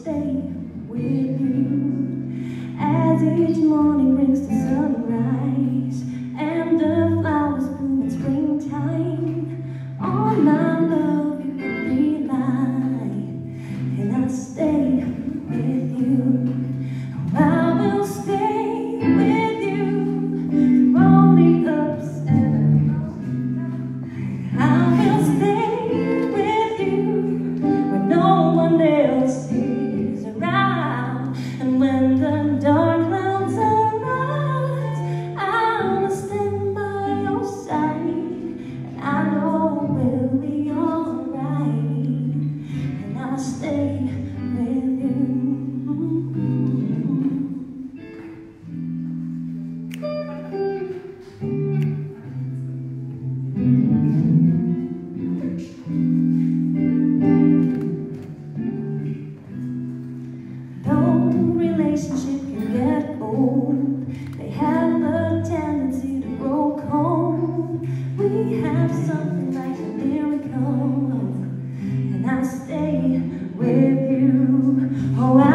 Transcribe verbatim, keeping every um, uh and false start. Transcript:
stay with you as each morning brings the sunrise and the flowers bloom in springtime. All my love you can rely, and I'll stay with you. I will stay with you through all the ups and downs. I will stay with you when no one else is around, and when the dark clouds arise, I will stand by your side, and I know we'll be alright, and I'll stay with you. Relationship can get old, they have a tendency to grow cold. We have something like a miracle, and I stay with you. Oh, I